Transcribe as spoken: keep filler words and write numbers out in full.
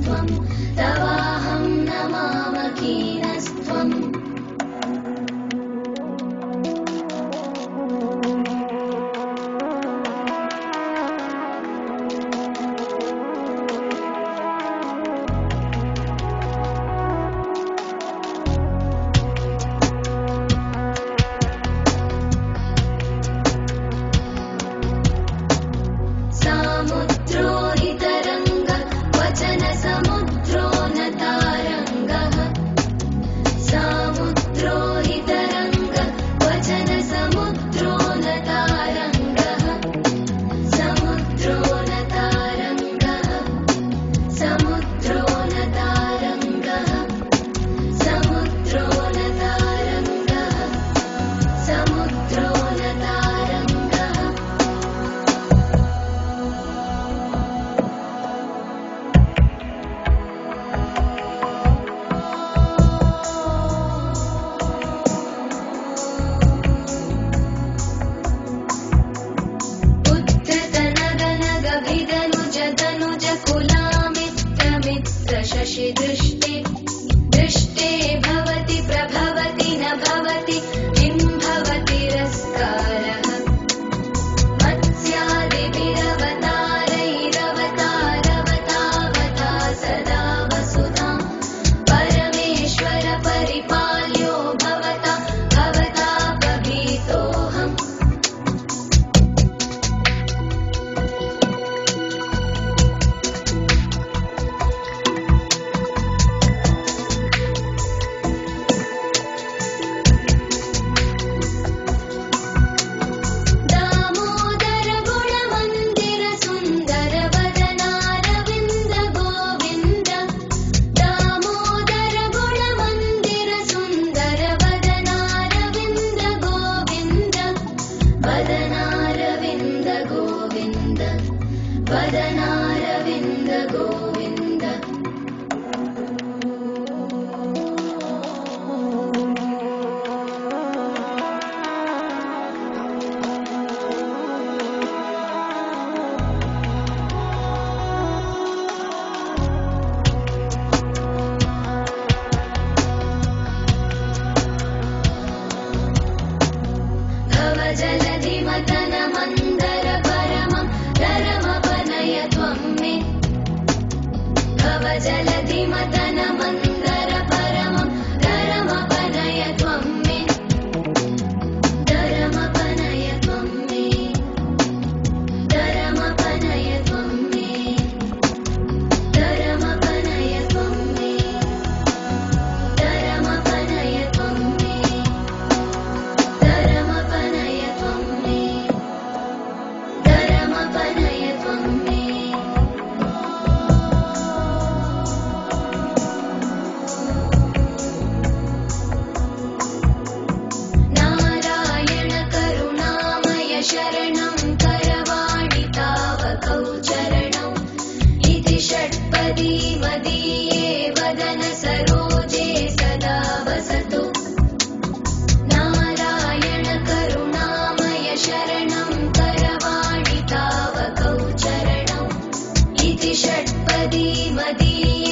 त्वं तवाहं नमामकीनस्त्वम् शशिदृष्टे दृष्टे भवति प्रभवति न भवति किं भवतिरस्कारः मत्स्यादिभिरवतारैरवतारवतावता सदा वसुधां परमेश्वर परिपाल्यो भवता भवतापभीतोऽहम् वदनारविन्द गोविन्द भवजलधिमथन मन्दर परमं धरमपनय त्वं मे भवजलधिमथन मन्दर परमं धरमपनय त्वं मे धरमपनय त्वं मे धरमपनय त्वं मे धरमपनय त्वं मे धरमपनय त्वं मे धरमपनय त्वं मे धरमपनय त्वं मे नारायण करुणामय शरणं करवाणि तावकौ चरणौ इति षट्पदी मदीये वदन सरोजे सदा वसतु नारायण करुणामय शरणं करवाणि तावकौ चरणौ इति षट्पदी मदीये